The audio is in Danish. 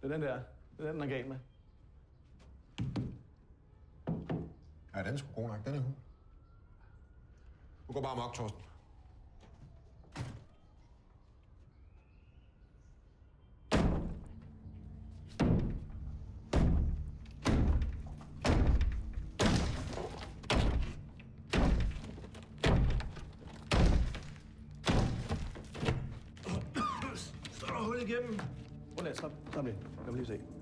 Det er den der. Det er den er galt med. Ja, den er sgu god nok. Den er hul. Du går bare amok, Torsten. Så er der hul igennem. Prøv lige, stop lidt. Lad mig lige se.